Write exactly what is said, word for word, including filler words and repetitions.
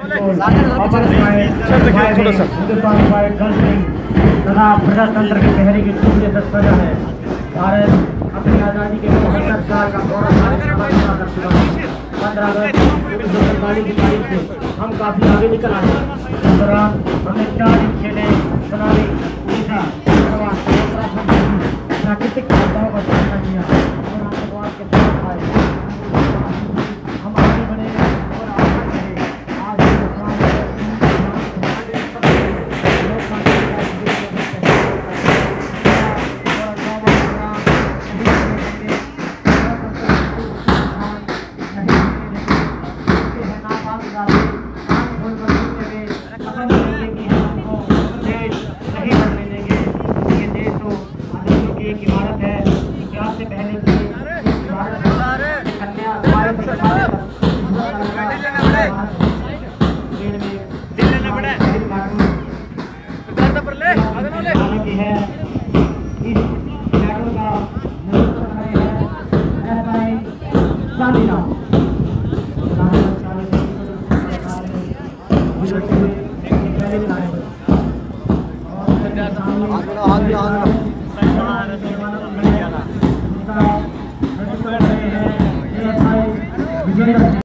तथा प्रजातंत्र के पहरे की सूर्य सजा है। भारत अपनी आज़ादी के बहत्तर साल का गौरवशाली सफर पूरा कर चुका है। पंद्रह अगस्त उन्नीस सौ सैंतालीस की तारीख से हम काफी आगे निकल आए हैं। इस दौरान हमने चार दिन खेले सुनामी उड़ीसा प्राकृतिक आपदाओं का सामना किया और आतंकवाद के साथ आए। हम आगे बढ़े और आगे बढ़े। आज एक इमारत है इतिहास से पहले की इमारत कन्या की है। इस शहरों का नेतृत्व